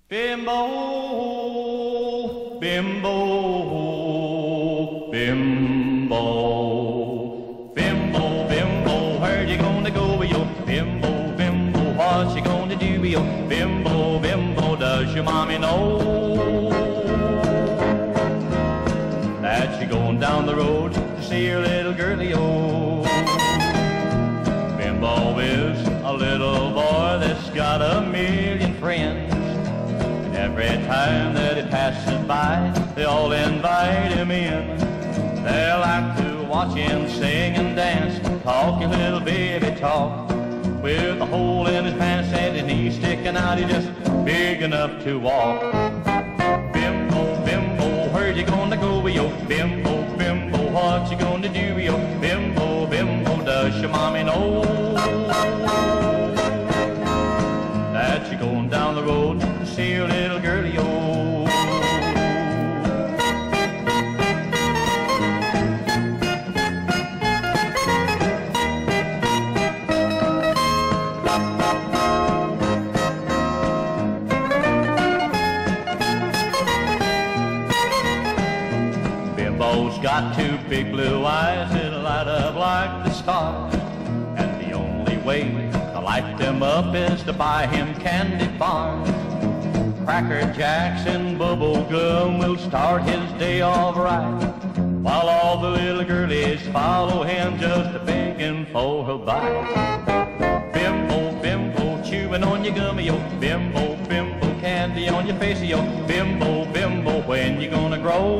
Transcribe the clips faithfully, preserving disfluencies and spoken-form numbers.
Bimbo, bimbo, bimbo, bimbo, bimbo, where you gonna go with your bimbo, bimbo, what you gonna do with your bimbo, bimbo, does your mommy know that you're going down the road to see your little girlie, oh? Bimbo is a little boy that's got a million friends. Every time that he passes by, they all invite him in. They like to watch him sing and dance, talk a little baby talk. With a hole in his pants and his knees sticking out, he's just big enough to walk. Bimbo, bimbo, where you gonna go with your bimbo, bimbo, what you gonna do with your bimbo, bimbo, does your mommy know that you're going down the road to see your little girlie, oh? Bimbo's got two big blue eyes that light up like the stars, and the only way to light them up is to buy him candy bars. Cracker Jacks and bubble gum will start his day off right, while all the little girlies follow him just a begging for a bite. Bimbo, bimbo, chewing on your gummy, yo. Bimbo, bimbo, candy on your face, yo. Bimbo, bimbo, when you gonna grow?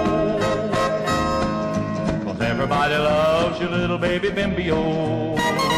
'Cause everybody loves your little baby Bimbio.